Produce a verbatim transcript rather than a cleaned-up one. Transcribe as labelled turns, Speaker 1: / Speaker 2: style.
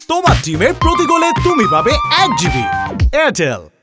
Speaker 1: তোমার টিমের প্রতি গোলে তুমি পাবে এক জিবি এয়ারটেল।